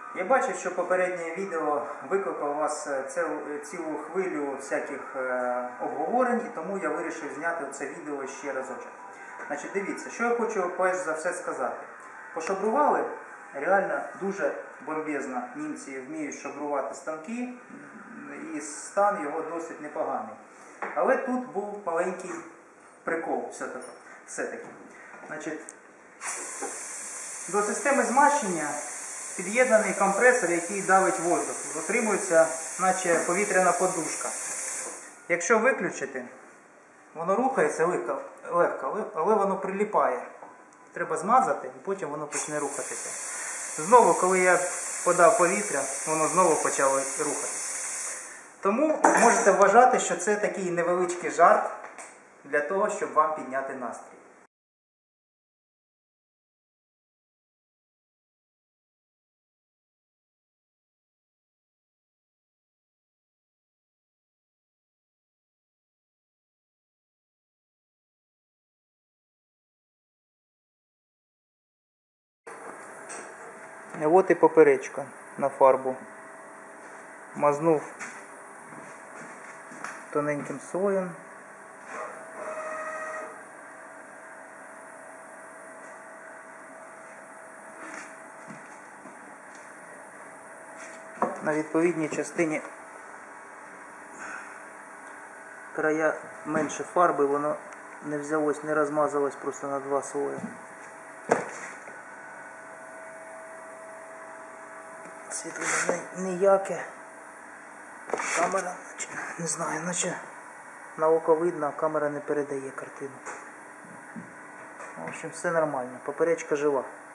Я бачив, що попереднє відео викликало у вас цілу хвилю всяких обговорень, і тому я вирішив зняти це відео ще разочок. Значить, дивіться, що я хочу перш за все сказати. Пошабрували, реально дуже бомбезно німці вміють шабрувати станки, і стан його досить непоганий. Але тут був маленький прикол все-таки. Значить, до системи змащення під'єднаний компресор, який давить воздух. Отримується, наче повітряна подушка. Якщо виключити, воно рухається легко, але воно приліпає. Треба змазати, і потім воно почне рухатися. Знову, коли я подав повітря, воно знову почало рухатися. Тому можете вважати, що це такий невеличкий жарт для того, щоб вам підняти настрій. От і поперечка на фарбу. Мазнув тоненьким слоєм. На відповідній частині края менше фарби, воно не взялось, не розмазалось просто на два слої. Світло ніяке. Камера, не знаю, наче на око видно, а камера не передає картину. В общем, все нормально, поперечка жива.